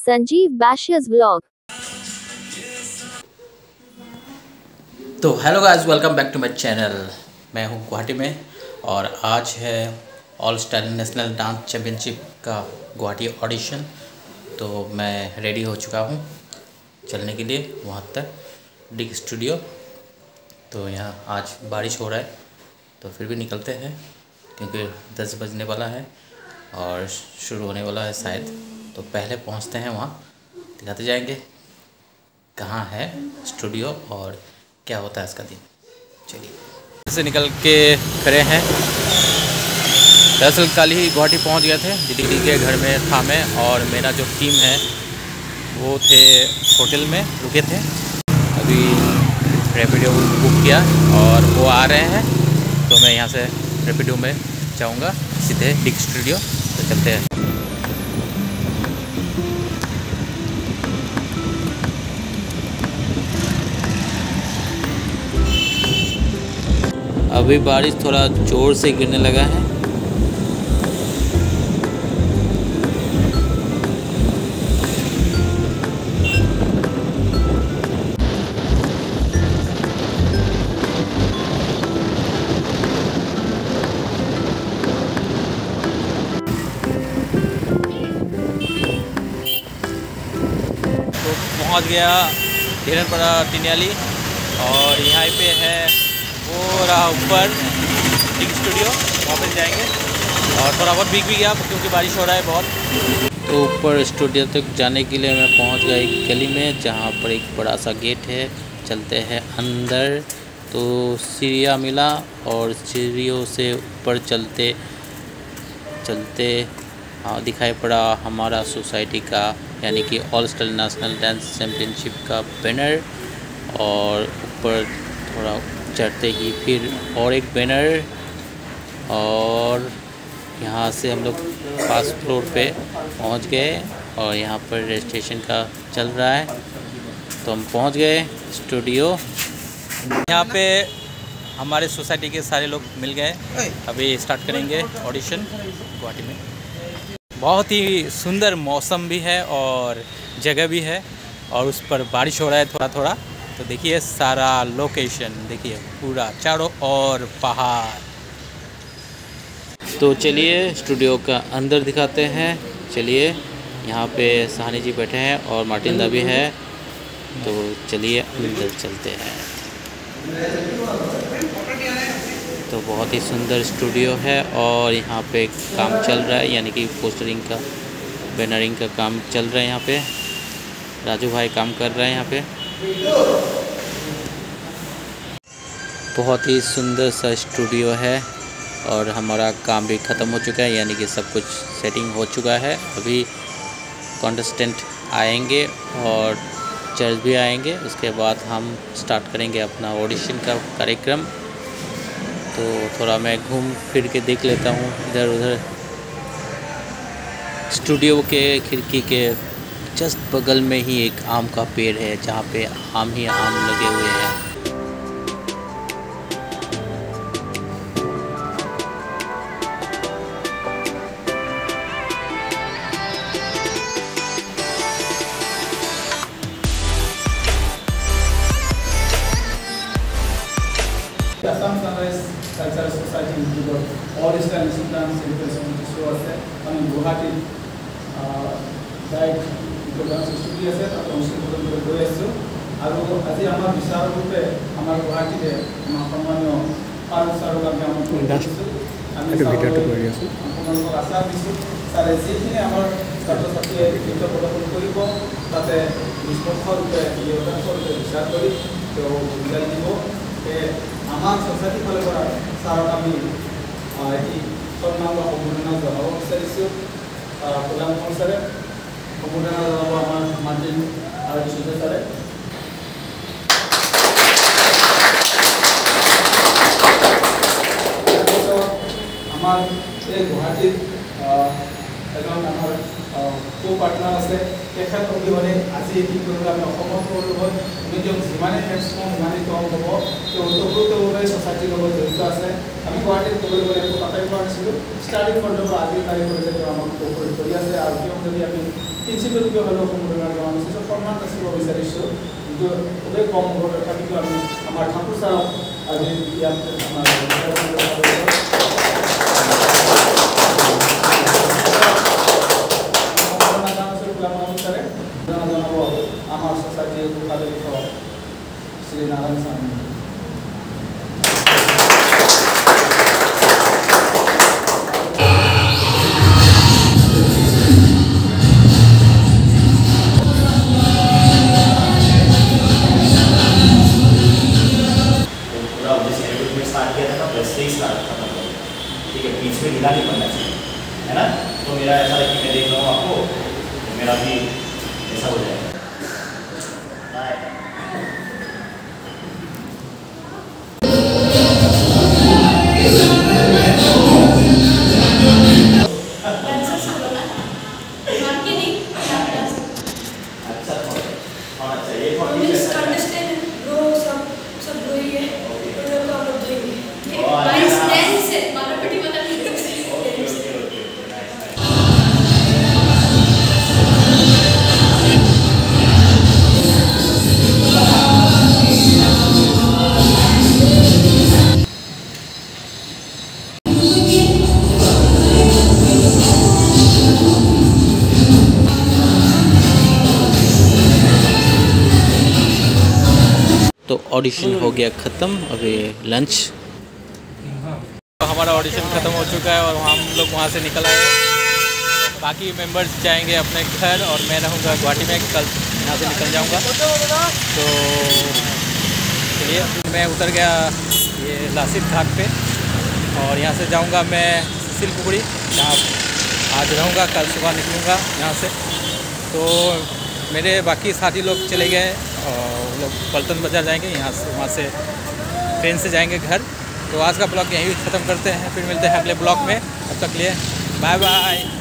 Sanjeev Bashir's vlog. तो hello guys, welcome back to my channel. मैं हूं गुवाहाटी में और आज है all star national dance championship का गुवाहाटी ऑडिशन। तो मैं रेडी हो चुका हूं चलने के लिए वहां तक डिग स्टूडियो। तो यहाँ आज बारिश हो रहा है तो फिर भी निकलते हैं क्योंकि 10 बजने वाला है और शुरू होने वाला है शायद। तो पहले पहुंचते हैं वहाँ, दिखाते जाएंगे कहाँ है स्टूडियो और क्या होता है इसका दिन। चलिए से निकल के खड़े हैं। दरअसल कल ही गुवाहाटी पहुंच गए थे, दीदी के घर में था मैं और मेरा जो टीम है वो थे होटल में रुके थे। अभी रैपिडो बुक किया और वो आ रहे हैं तो मैं यहाँ से रैपिडो में जाऊँगा सीधे डिग स्टूडियो। तो चलते हैं। अभी बारिश थोड़ा ज़ोर से गिरने लगा है। तो पहुंच गया धीरनपड़ा टिनियाली और यहाँ पे है वो रहा ऊपर डिग स्टूडियो, वहाँ पर जाएंगे। और थोड़ा बहुत भीग भी गया क्योंकि बारिश हो रहा है बहुत। तो ऊपर स्टूडियो तक जाने के लिए मैं पहुँच गया एक गली में जहाँ पर एक बड़ा सा गेट है। चलते हैं अंदर। तो सीढ़ियाँ मिला और सीढ़ियों से ऊपर चलते चलते दिखाई पड़ा हमारा सोसाइटी का यानी कि all star national dance championship का बैनर। और ऊपर थोड़ा चढ़ते ही फिर और एक बैनर और यहाँ से हम लोग फर्स्ट फ्लोर पे पहुँच गए और यहाँ पर रजिस्ट्रेशन का चल रहा है। तो हम पहुँच गए स्टूडियो। यहाँ पे हमारे सोसाइटी के सारे लोग मिल गए। अभी स्टार्ट करेंगे ऑडिशन गुवाहाटी में। बहुत ही सुंदर मौसम भी है और जगह भी है और उस पर बारिश हो रहा है थोड़ा थोड़ा। तो देखिए सारा लोकेशन, देखिए पूरा चारों ओर पहाड़। तो चलिए स्टूडियो का अंदर दिखाते हैं। चलिए यहाँ पे सहानी जी बैठे हैं और मार्टिन दा भी है। तो चलिए अंदर चलते हैं। तो बहुत ही सुंदर स्टूडियो है और यहाँ पे काम चल रहा है यानी कि पोस्टरिंग का बैनरिंग का काम चल रहा है। यहाँ पे राजू भाई काम कर रहे हैं यहाँ पे। बहुत ही सुंदर सा स्टूडियो है और हमारा काम भी ख़त्म हो चुका है यानी कि सब कुछ सेटिंग हो चुका है। अभी कॉन्टेस्टेंट आएंगे और जज भी आएंगे, उसके बाद हम स्टार्ट करेंगे अपना ऑडिशन का कार्यक्रम। तो थोड़ा मैं घूम फिर के देख लेता हूँ इधर उधर। स्टूडियो के खिड़की के जस्ट बगल में ही एक आम का पेड़ है जहाँ पे आम ही आम लगे हुए हैं। Assam Sunrise Cultural Society Institute All Star National Dance Celebration show আছে আমি গুৱাহাটী ডাইৰেক্ট ডান্স ষ্টুডিঅ আছে তাত অনুষ্ঠিত কৰিবলৈ গৈ আছোঁ। আৰু আজি আমাৰ বিচাৰৰূপে আমাৰ গুৱাহাটীতে আমাৰ সন্মানীয় পাৰুল ছাৰক আমি আমন্ত্ৰণ কৰিছোঁ। আমি ভিডিঅ'টো কৰি আছোঁ, আপোনালোকক আশা দিছোঁ ছাৰে যিখিনি আমাৰ ছাত্ৰ ছাত্ৰীয়ে নৃত্য প্ৰদৰ্শন কৰিব তাতে নিষ্পক্ষৰূপে নিৰপেক্ষৰূপে বিচাৰ কৰি তেওঁ বুজাই দিব। আমার সোসাইটি ফালে পৰা ছাৰক আমি এটি সন্মান বা সম্বৰ্ধনা জনাব বিচাৰিছোঁ। প্ৰধান ছাৰে সম্বৰ্ধনা জনাব আমাৰ মাৰ্টিন আৰু সুজয় ছাৰে। আমাৰ এই গুৱাহাটীত এজন আমাৰ কো পাৰ্টনাৰ আছে তেখেত অবিহনে আজি কি কৰিব আমি অসমৰ লগত নিজক যিমানে হেল্প কম সিমানেই কম হ'ব তেওঁলোকে ছ'চাইটিৰ লগত জড়িত আছে আমি গুৱাহাটীত কৰিব লাগিব তাতে কৰা নাছিলোঁ ষ্টাৰ্টিং পৰ্যায়ৰ আজিৰ তাৰিখলৈকে তেওঁ আমাক কোঅপাৰেট কৰি আছে আৰু তেওঁ যদি আমি প্ৰিন্সিপালকে হ'লেও সম্বোধন কৰা নিশ্চয় সন্মান ৰাখিব বিচাৰিছোঁ কিন্তু খুবেই কম হ'ব তথাপিতো আমি আমাৰ ঠাকুৰ ছাৰক আজি ইয়াত আমাৰ আমার সোসাইটির উপাধ্যক্ষ শ্রী নারায়ণ স্বামী ठीक है बीच में ढीला नहीं पड़ना चाहिए है ना तो मेरा ऐसा है कि मैं देख रहा हूँ आपको तो मेरा भी ऐसा हो जाएगा तो ऑडिशन हो गया ख़त्म, अभी लंच। तो हमारा ऑडिशन ख़त्म हो चुका है और हम लोग वहाँ से निकल आए। बाकी मेंबर्स जाएंगे अपने घर और मैं रहूँगा गुवाहाटी में, कल यहाँ से निकल जाऊँगा। तो चलिए मैं उतर गया ये लासित घाट पे और यहाँ से जाऊँगा मैं सिलपुकुड़ी, जहाँ आज रहूँगा, कल सुबह निकलूँगा यहाँ से। तो मेरे बाकी साथी लोग चले गए और लोग पल्टन बाज़ार जाएंगे, यहाँ से वहाँ से ट्रेन से जाएंगे घर। तो आज का ब्लॉग यहीं ख़त्म करते हैं, फिर मिलते हैं अगले ब्लॉग में। तब तक लिए बाय बाय।